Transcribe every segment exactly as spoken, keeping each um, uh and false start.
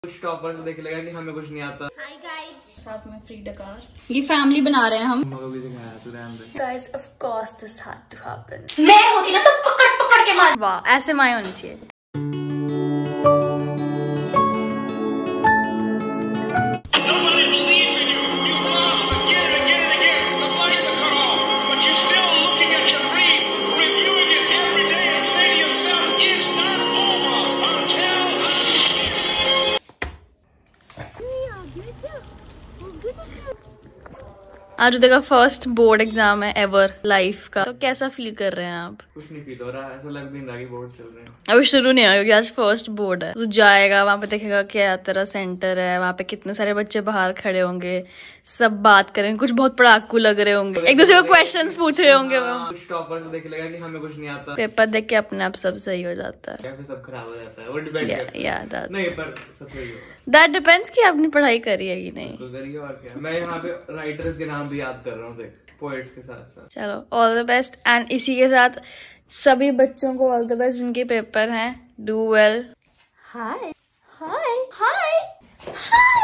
कुछ टॉपर से देख लेगा कि हमें कुछ नहीं आता। हाय गाइस, साथ में फ्री डकार। ये फैमिली बना रहे हैं हम। Guys of course this had to happen. मैं होती ना तो पकड़ पकड़ के मार। वाह, ऐसे माए होनी चाहिए। आज उदय का फर्स्ट बोर्ड एग्जाम है एवर लाइफ का, तो कैसा फील कर रहे हैं आप? कुछ नहीं फील हो रहा है, ऐसा लग नहीं रहा कि बोर्ड चल रहे हैं। अभी शुरू नहीं हुआ क्योंकि आज फर्स्ट बोर्ड है। तो जाएगा वहाँ पे देखेगा क्या तरह सेंटर है, वहाँ पे कितने सारे बच्चे बाहर खड़े होंगे, सब बात करेंगे, कुछ बहुत पड़ाकू लग रहे होंगे, एक दूसरे को क्वेश्चंस पूछ रहे होंगे। वो कुछ टॉपर से देख लेगा कि हमें कुछ नहीं आता, पेपर देख के अपने आप सब सही हो जाता है या फिर सब खराब हो जाता है, वो डिपेंड करता है। या दैट्स नहीं, पर सब सही होगा। दैट डिपेंड्स कि आपने पढ़ाई करी है कि नहीं। करिए और क्या। मैं यहाँ पे राइटर्स के नाम भी याद कर रहा हूँ, देख, पोएट्स के साथ साथ। चलो, ऑल द बेस्ट। एंड इसी के साथ सभी बच्चों को ऑल द बेस्ट जिनके पेपर हैं। Do well. Hi hi hi hi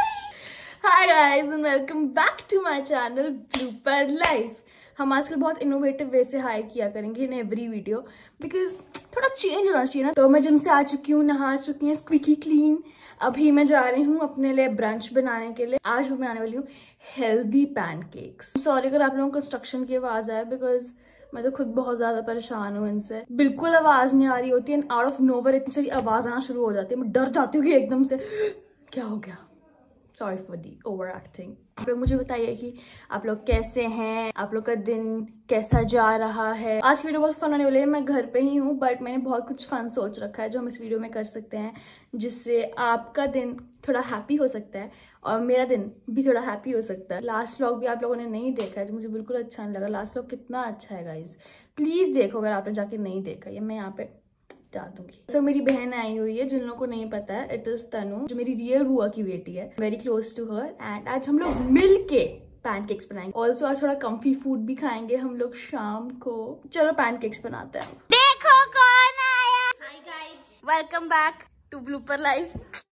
hi guys and welcome back to my channel blooper life. हम आजकल बहुत इनोवेटिव वे से हाई किया करेंगे इन एवरी वीडियो, बिकॉज थोड़ा चेंज होना चाहिए ना। तो मैं जिम से आ चुकी हूँ, नहा चुकी हूँ, स्क्विकी क्लीन। अभी मैं जा रही हूँ अपने लिए ब्रंच बनाने के लिए। आज मैं बनाने वाली हूँ हेल्दी पैनकेक्स। सॉरी अगर आप लोगों को कंस्ट्रक्शन की आवाज आए, बिकॉज मैं तो खुद बहुत ज्यादा परेशान हूँ इनसे। बिल्कुल आवाज नहीं आ रही होती है, आउट ऑफ नोवेयर इतनी सारी आवाज आना शुरू हो जाती है। मैं डर जाती हूँ कि एकदम से क्या हो गया। Sorry for the over acting. फिर मुझे बताइए कि आप लोग कैसे हैं, आप लोग का दिन कैसा जा रहा है। आज की वीडियो बहुत फन होने वाली है। मैं घर पे ही हूँ, बट मैंने बहुत कुछ फन सोच रखा है जो हम इस वीडियो में कर सकते हैं, जिससे आपका दिन थोड़ा हैप्पी हो सकता है और मेरा दिन भी थोड़ा हैप्पी हो सकता है। लास्ट व्लॉग भी आप लोगों ने नहीं देखा है, जो मुझे बिल्कुल अच्छा नहीं लगा। लास्ट व्लॉग कितना अच्छा है गाइज, प्लीज देखो अगर आपने जाके नहीं देखा। ये मैं यहाँ पे डाल दूंगी। so, मेरी बहन आई हुई है, जिन लोगों को नहीं पता है, इट इज तनु, जो मेरी रियल बुआ की बेटी है। Very close to her. And आज हम लोग मिल के पैनकेक्स बनाएंगे। ऑल्सो आज थोड़ा कम्फी फूड भी खाएंगे हम लोग शाम को। चलो पैनकेक्स बनाते हैं। देखो कौन आया। Hi guys, welcome back to blooper life.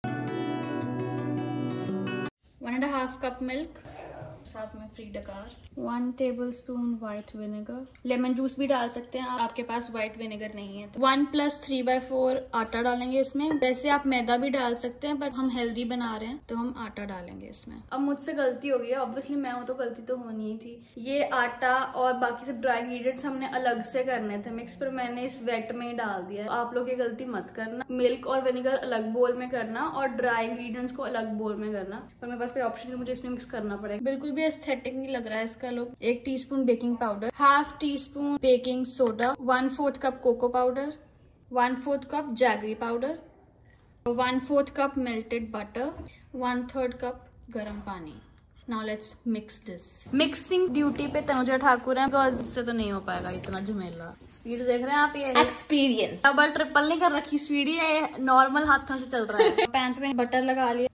One and half cup milk, साथ में फ्री डकार, one tablespoon white vinegar, lemon juice भी डाल सकते हैं आपके पास व्हाइट विनेगर नहीं है तो। One plus three by four आटा डालेंगे इसमें। वैसे आप मैदा भी डाल सकते हैं, बट हम हेल्दी बना रहे हैं तो हम आटा डालेंगे इसमें। अब मुझसे गलती हो गई है, ऑब्वियसली मैं हूँ तो गलती तो होनी ही थी। ये आटा और बाकी सब ड्राई इंग्रेडिएंट्स हमने अलग से करने थे मिक्स, पर मैंने इस वेट में ही डाल दिया। आप लोग ये गलती मत करना। मिल्क और विनेगर अलग बोल में करना और ड्राई इंग्रेडिएंट्स को अलग बोल में करना। पर मेरे पास कोई ऑप्शन नहीं, मुझे इसमें मिक्स करना पड़ेगा। बिल्कुल भी एस्थेटिक नहीं लग रहा है इसका लुक। एक teaspoon baking powder, half teaspoon baking soda, one fourth cup cocoa powder, one fourth cup jaggery powder, one fourth cup melted butter, one third cup गरम पानी। Now let's mix this. Mixing duty पे तनुजा ठाकुर है, because इससे तो नहीं हो पाएगा इतना झमेला। स्पीड देख रहे हैं आप, ये एक्सपीरियंस डबल ट्रिपल नहीं कर रखी स्पीड, ये नॉर्मल हाथों से चल रहा है। पैन पे बटर लगा लिया।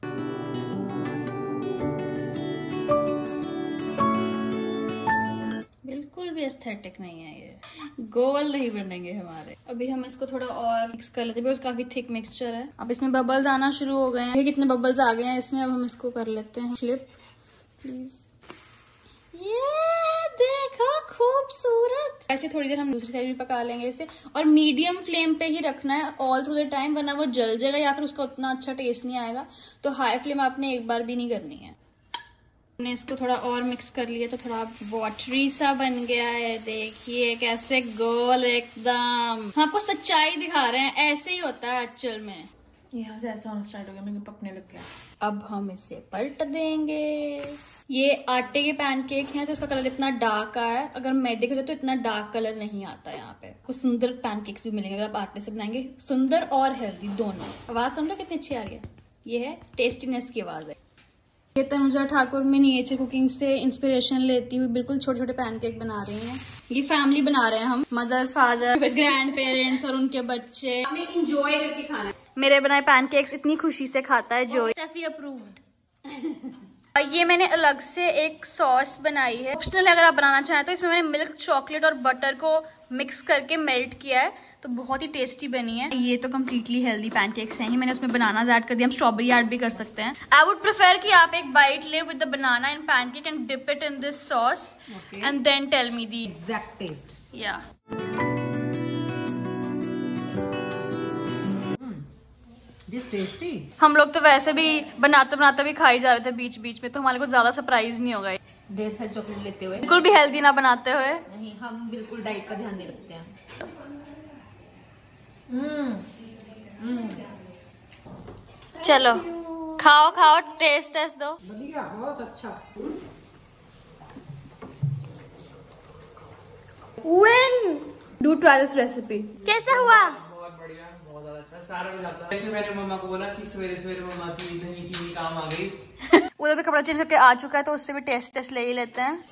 बिल्कुल भी एस्थेटिक नहीं है, ये गोल नहीं बनेंगे हमारे। अभी हम इसको थोड़ा और मिक्स कर लेते हैं, काफी थिक मिक्सचर है। अब इसमें बबल्स आना शुरू हो गए हैं। कितने बबल्स आ गए हैं इसमें। अब हम इसको कर लेते हैं फ्लिप प्लीज। ये देखो खूबसूरत। ऐसे थोड़ी देर हम दूसरी साइड भी पका लेंगे इसे, और मीडियम फ्लेम पे ही रखना है ऑल थ्रू द टाइम, वरना वो जल जाएगा या फिर उसका उतना अच्छा टेस्ट नहीं आएगा। तो हाई फ्लेम आपने एक बार भी नहीं करनी है। हमने इसको थोड़ा और मिक्स कर लिया तो थोड़ा वाटरी सा बन गया है। देखिए कैसे गोल एकदम। हम आपको सच्चाई दिखा रहे हैं, ऐसे ही होता है एक्चुअल में। यहाँ से ऐसा होना स्टार्ट हो गया, मुझे पकने लग गया। अब हम इसे पलट देंगे। ये आटे के पैनकेक हैं तो इसका कलर इतना डार्क आया है। अगर मैदे के तो इतना डार्क कलर नहीं आता यहाँ पे। कुछ सुंदर पैनकेक्स भी मिलेंगे अगर आप आटे से बनाएंगे, सुंदर और हेल्दी दोनों। आवाज सुन लो कितनी अच्छी आ रही है। ये है टेस्टीनेस की आवाज है। ये तनुजा ठाकुर मिनिएचर कुकिंग से इंस्पिरेशन लेती हुई बिल्कुल छोटे छोटे पैनकेक बना रही हैं। ये फैमिली बना रहे हैं हम, मदर फादर ग्रैंड पेरेंट्स और उनके बच्चे। हमें एंजॉय करके खाना है। मेरे बनाए पैनकेक्स इतनी खुशी से खाता है जो। Chefy approved. ये मैंने अलग से एक सॉस बनाई है, ऑप्शनल अगर आप बनाना चाहें तो। इसमें मैंने मिल्क, चॉकलेट और बटर को मिक्स करके मेल्ट किया है, तो बहुत ही टेस्टी बनी है। ये तो कम्प्लीटली हेल्दी पैनकेक्स हैं ही, मैंने उसमें बनानास ऐड कर दिया। हम स्ट्रॉबेरी ऐड भी कर सकते हैं। आई वुड प्रेफर कि आप एक बाइट ले with the banana and pancake and dip it in this sauce and then tell me the exact taste. या दिस टेस्टी। हम लोग तो वैसे भी बनाते बनाते भी खाई जा रहे थे बीच बीच में, तो हमारे को ज्यादा सरप्राइज नहीं होगा ढेर सारी चॉकलेट लेते हुए। बिल्कुल भी हेल्दी ना बनाते हुए। नहीं, हम बिल्कुल डाइट का ध्यान नहीं रखते हैं। हम्म हम्म चलो खाओ खाओ, टेस्ट टेस्ट दो। बढ़िया, बहुत अच्छा। When do try this recipe? कैसा हुआ? बहुत बढ़िया, बहुत ज्यादा अच्छा, सारा कुछ आता है। जैसे मैंने मम्मा को बोला कि सवेरे सवेरे मम्मा की दही चीनी काम आ गई। उधर भी कपड़ा चेंज करके आ चुका है, तो उससे भी टेस्ट टेस्ट ले ही लेते हैं।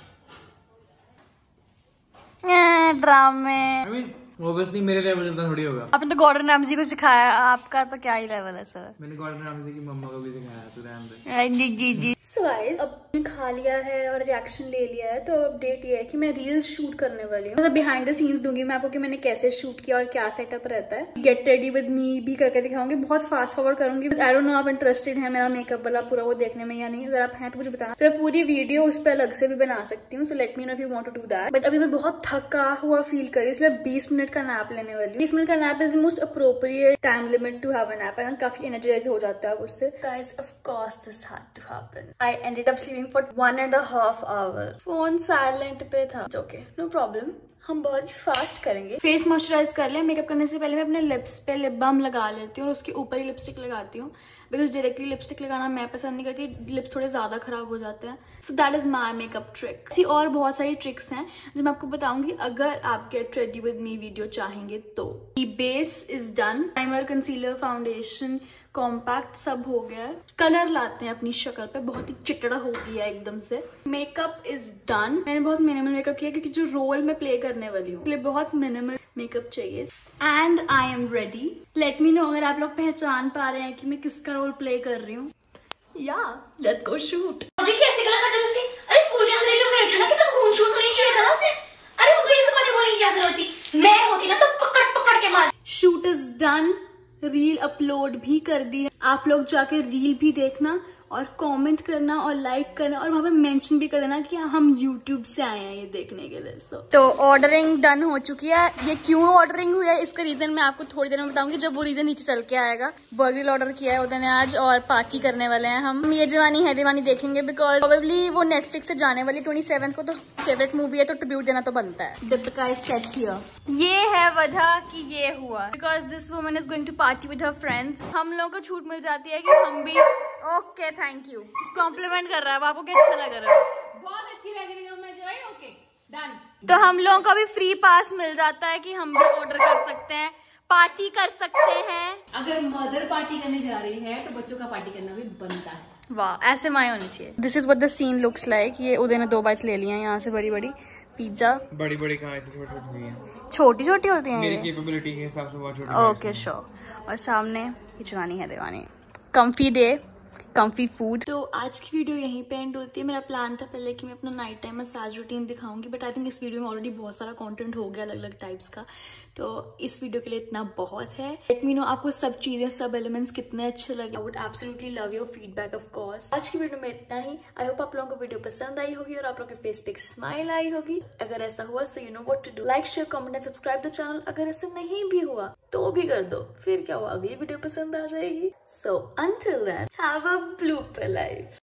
ड्रामे I mean, obviously मेरे लेवल जितना थोड़ी होगा। आपने तो गॉर्डन रैमजी को सिखाया, आपका तो क्या ही लेवल है सर। मैंने गॉर्डन रामजी की मम्मा को भी सिखाया, तो रहम दे। जी जी जी। So guys, अब मैं खा लिया है और रिएक्शन ले लिया है, तो अपडेट ये है कि मैं रील्स शूट करने वाली हूँ। मतलब बिहाइंड द सीन्स दूंगी मैं आपको कि मैंने कैसे शूट किया और क्या सेटअप रहता है। गेट रेडी विद मी भी करके दिखाऊंगी, बहुत फास्ट फॉरवर्ड करूंगी। आई डोंट नो आप इंटरेस्टेड हैं मेरा मेकअप वाला पूरा वो देखने में या नहीं। अगर आप हैं तो मुझे बताना, तो मैं पूरी वीडियो उस पर अलग से भी बना सकती हूँ। So let me know if you want to do that. But अभी मैं बहुत थका हुआ फील कर रही हूँ, इसलिए बीस मिनट का नैप लेने वाली हूँ। बीस मिनट का nap is the most appropriate time limit to have a nap, and काफी एनर्जाइज हो जाता है उससे। Guys, of course this had to happen. I ended up sleeping for one and a half hour. Phone silent पे था। Okay, no problem, हम बहुत fast करेंगे। फेस मॉइस्चराइज कर लिया। मेकअप करने से पहले मैं अपने लिप्स पे लिप बाम लगा लेती हूँ और उसके ऊपर ही लिपस्टिक लगाती हूँ, बिकॉज डायरेक्टली लिपस्टिक लगाना मैं पसंद नहीं करती, लिप्स थोड़े ज्यादा खराब हो जाते हैं। So that is my makeup trick. ऐसी और बहुत सारी ट्रिक्स हैं जो मैं आपको बताऊंगी अगर आप get ready with me video चाहेंगे तो। Base is done, primer, concealer, foundation, compact सब हो गया है। कलर लाते हैं अपनी शक्ल पे, बहुत ही चिटड़ा हो गया है एकदम से। Makeup is done. मैंने बहुत मिनिमल मेकअप किया क्योंकि जो रोल मैं प्ले करने वाली हूँ इसलिए बहुत मिनिमल मेकअप चाहिए। And I am ready. Let me know अगर आप लोग पहचान पा रहे हैं कि मैं किसका रोल प्ले कर रही हूँ। या लेट्स गो शूट। मुझे कैसे गला करते हो तुसी? अरे स्कूल के अंदर लोग गए थे ना कि सब खून शूट करने किया था ना उसने। अरे उनको ये सब बातें बोलने की क्या जरूरत थी? मैं होती ना तो पकड़ पकड़ के मार। Shoot is done, reel upload भी कर दी है। आप लोग जाके रील भी देखना और कमेंट करना और लाइक करना और वहाँ पे मेंशन भी कर देना कि हम यूट्यूब से आए हैं ये देखने के लिए। so, तो ऑर्डरिंग डन हो चुकी है। ये क्यों ऑर्डरिंग हुई है इसका रीजन मैं आपको थोड़ी देर में बताऊंगी, जब वो रीजन नीचे चल के आएगा। बर्गर ऑर्डर किया है उधर ने आज और पार्टी करने वाले हैं हम। ये जवानी है दीवानी देखेंगे बिकॉज प्रोबेबली वो नेटफ्लिक्स से जाने वाली ट्वेंटी सेवन को, तो फेवरेट मूवी है तो ट्रिब्यूट देना तो बनता है। Deepika is set here. ये है वजह कि ये हुआ because this woman is going to party with her friends. हम लोगों को छूट मिल जाती है कि हम भी। ओके थैंक यू, कॉम्प्लीमेंट कर रहा है। आपको क्या अच्छा लग रहा है? बहुत अच्छी लग रही हूँ मैं जो है। Okay done. तो हम लोगों को भी फ्री पास मिल जाता है कि हम भी ऑर्डर कर सकते हैं, पार्टी कर सकते हैं। अगर मदर पार्टी करने जा रही है तो बच्चों का पार्टी करना भी बनता है। वाह, ऐसे माए होनी चाहिए। This is what the scene looks like. ये उदय ने दो बाइट्स ले लिया यहाँ से, बड़ी बड़ी पिज्जा। बड़ी बड़ी कहाँ है, छोटी छोटी है। छोटी छोटी होती हैं मेरी ये। कैपेबिलिटी के हिसाब से बहुत छोटी। Okay sure. और सामने Yeh Jawaani Hai Deewani. Comfy day, comfy food. तो आज की वीडियो यहीं पे एंड होती है। मेरा प्लान था पहले कि मैं अपना नाइट टाइम मसाज रूटीन दिखाऊंगी, बट आई थिंक इस वीडियो में ऑलरेडी बहुत सारा कंटेंट हो गया अलग अलग टाइप्स का, तो इस वीडियो के लिए इतना बहुत है। लेट मी नो आपको सब चीजें, सब एलिमेंट्स कितने अच्छे लगे। I would absolutely love your feedback of course. आज की वीडियो में इतना ही। आई होप आप लोगों को वीडियो पसंद आई होगी और आप लोगों के फेस पे एक स्माइल आई होगी। अगर ऐसा हुआ so you know what to do. Like, share, comment and subscribe the channel. अगर ऐसा नहीं भी हुआ तो भी कर दो, फिर क्या हुआ, अगली वीडियो पसंद आ जाएगी। So until then have a blooper life.